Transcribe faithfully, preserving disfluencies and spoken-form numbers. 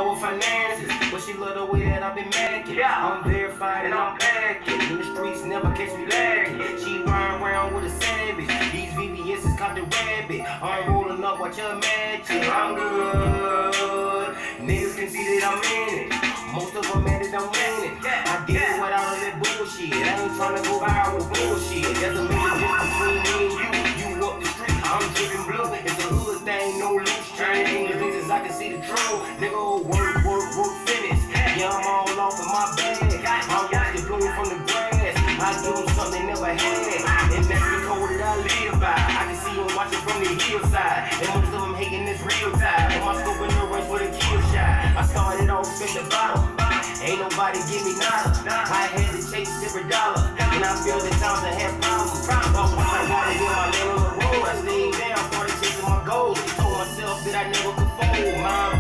know her finances, but she love the way that I've been macking. Yeah. I'm verified and I'm packing. In the streets, never catch me lagging. She run around with a savage. These V V S's caught the rabbit. I'm rolling up, watch her matching. I'm good. Niggas can see that I'm in it. Most of them mad that I'm winning. I did it without all that bullshit. I ain't tryna go viral with bullshit. There's a major difference between me and you. You up the street, I'm dripping blue. It's a hood thing, no loose change. As I can see the truth. Nigga, work, work, work, finish. Yeah, I'm all off of my bag. I watch the bloom from the grass. I give them something they never had. And that's the code that I live by. I can see them watching from the hillside. And most of them hating this real time. On my scope in the rush for the kill shot. I started off at the bottom. Ain't nobody give me nada. I had to chase every dollar. And I feel the times I had problems. But once I got it in my land on the road, I stayed down, started chasing my goals. Told myself that I never could fold. My